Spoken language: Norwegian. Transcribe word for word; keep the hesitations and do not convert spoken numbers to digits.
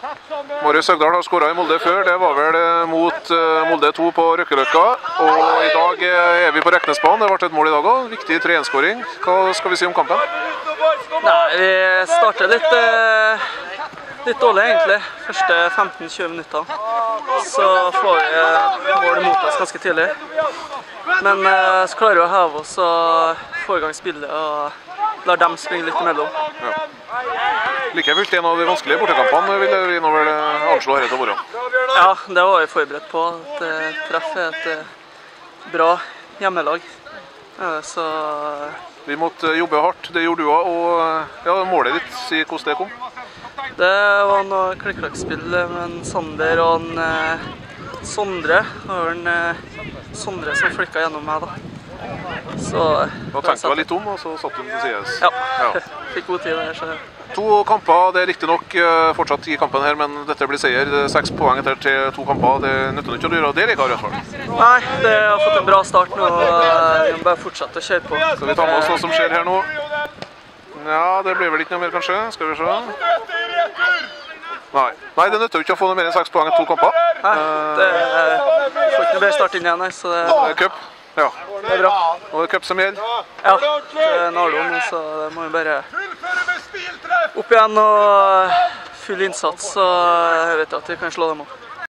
Marius Høgdal har skåret i Molde før, det var vel mot Molde to på Røkkeløkka. Og i dag er vi på Reknesbanen, det ble et mål i dag også, viktig tre en-skåring. Hva skal vi si om kampen? Nei, vi starter litt, eh, litt dårlig egentlig, første femten til tjue minutter. Så får vi mål mot oss ganske tidlig. Men eh, så klarer vi å heve oss og få i gang spillet og lar dem springe litt imellom. Ja. Like fullt en av de vanskelige bortekampene vil vi nå vel anslå her til å være. Ja, det var vi forberedt på. At uh, treff er et uh, bra hjemmelag. Uh, så vi måtte jobbe hardt, det gjorde du også, og ja, målet ditt, si hvordan det kom. Det var noe klikk-klakk-spill med en Sander og en uh, Sondre. Det var en uh, Sondre som flikket gjennom meg da. Så da tenkte jeg litt om, og så satt hun til sides. Ja, ja. Fikk god tid der. Så. To kamper, det er riktig nok fortsatt i kampen her, men dette blir seier. Seks poeng etter til to kamper, det nytter ikke å gjøre det, Rikard, i hvert fall. Nei, det har fått en bra start nå, vi må bare fortsette å kjøre på. Skal vi ta med oss hva som skjer her nå? Ja, det blir vel ikke noe mer kanskje, skal vi se. Nei, Nei det nytter jo ikke å få noe mer enn seks poeng etter to kamper. Nei, det er, får ikke noe bedre start inn igjen, nei, så det det er cup. Ja, det er bra. Og det er cup som gjelder. Ja, det er Nardo nå, så det må vi bare opp igjen og full innsats, så jeg vet at vi kan slå dem opp.